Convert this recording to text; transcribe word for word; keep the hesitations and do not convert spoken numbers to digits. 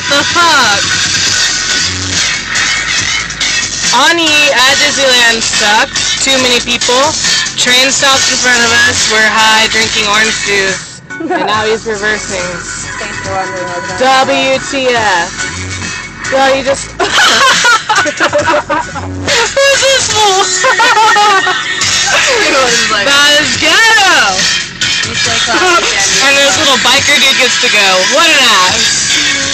What the fuck? Ani at Disneyland sucked. Too many people. Train stops in front of us. We're high drinking orange juice. And now he's reversing. Thanks for wondering what was W T F. Girl, you just... Who's this fool? That is ghetto! And this little biker dude gets to go. What an ass.